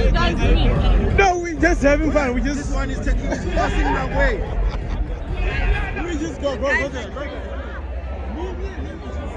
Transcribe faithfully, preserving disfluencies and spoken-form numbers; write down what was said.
you guys need? No, we just having fun. We just. This one is taking is passing my way. We just go, go, go there. Go there. Move, move, move.